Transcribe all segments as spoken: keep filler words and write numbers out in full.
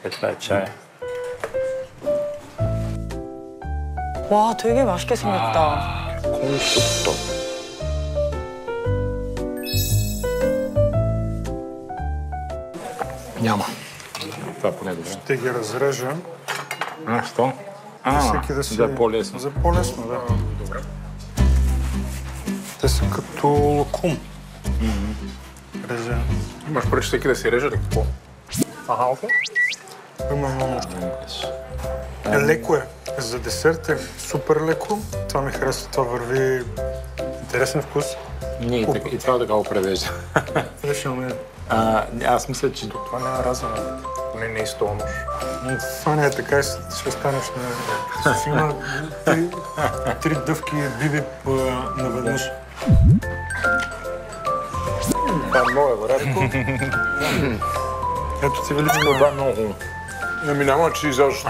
Е, това е чай. 와, 되게 맛있게 생겼다. 콩국수. Няма. Това поне добре. Ще ги разрежа. А, що? А, Всеки да си... за по-лесно. За по-лесно, да. Добре. Те са като лакум. Реже. Имаш преди всеки да си реже ли какво? Аха, окей. Примерно... Е, леко е. За десерт е супер леко. Това ми харесва. Това върви интересен вкус. Не, и, така, и това така го превежда. Решаваме. А, аз мисля, че това няма разума. Поне не е сто нож. Това не е така и ще станеш на... Ще има три, три дъвки биби наведнъж. Това е много, вероятно. Ето ти величко. Това е много хубаво. Ами няма, че изобщо.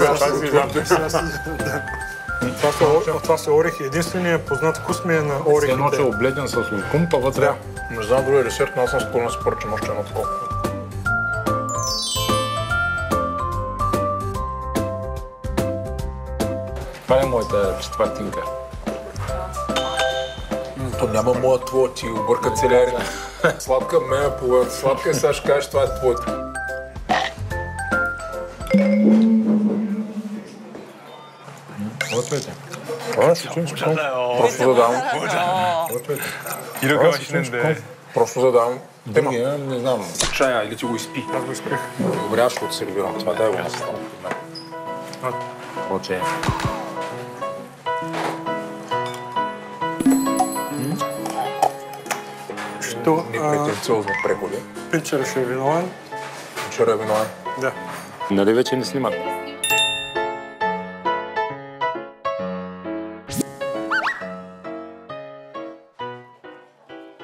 Това са орехи. Единственият познат вкус ми е на орехите. Едно, че е обледен с лукум, па вътре. Да. Не знам другия десерт, но аз съм склонен да споръчам още едно такова. Това е моята четвъртинка. То няма моя твоя, ти обърка целия ред. Сладка ме е половината. Сладка и сега ще кажеш, това е твоята. Ответе. А, случайно. Просто задавам. Ответе. 이렇게 맛있는데. Просто задавам. Другия, не знам. чая или ти го изпи? Аз го изпих. Добре, аз ще го сервирам. Това дай го на стола. Оче. Що? Непретенциозно преходи. Пичера ще е виновен. Вчера е виновен. Да. Нали вече не снимат?